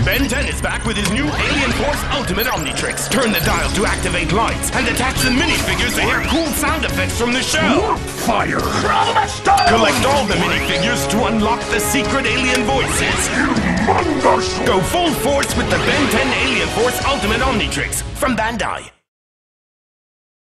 Ben 10 is back with his new Alien Force Ultimate Omnitrix. Turn the dial to activate lights and attach the minifigures to hear cool sound effects from the show. Fire! Collect all the minifigures to unlock the secret alien voices. Go full force with the Ben 10 Alien Force Ultimate Omnitrix from Bandai.